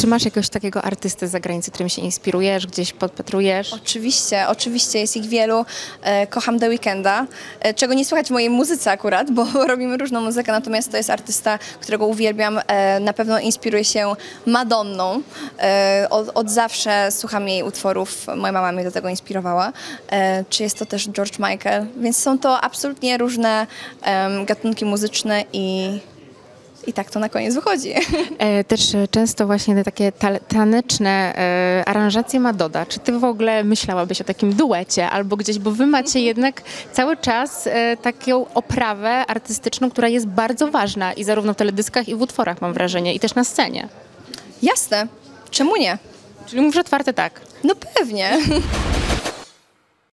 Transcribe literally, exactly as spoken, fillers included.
Czy masz jakiegoś takiego artystę z zagranicy, którym się inspirujesz, gdzieś podpatrujesz? Oczywiście, oczywiście jest ich wielu. E, kocham The Weeknda, e, czego nie słychać w mojej muzyce akurat, bo robimy różną muzykę, natomiast to jest artysta, którego uwielbiam. E, na pewno inspiruje się Madonną. E, od, od zawsze słucham jej utworów, moja mama mnie do tego inspirowała. E, czy jest to też George Michael, więc są to absolutnie różne em, gatunki muzyczne i I tak to na koniec wychodzi. E, też e, często właśnie te takie ta taneczne e, aranżacje ma Doda. Czy ty w ogóle myślałabyś o takim duecie albo gdzieś, bo wy macie jednak cały czas e, taką oprawę artystyczną, która jest bardzo ważna i zarówno w teledyskach i w utworach, mam wrażenie, i też na scenie. Jasne, czemu nie? Czyli mówisz otwarte tak. No pewnie.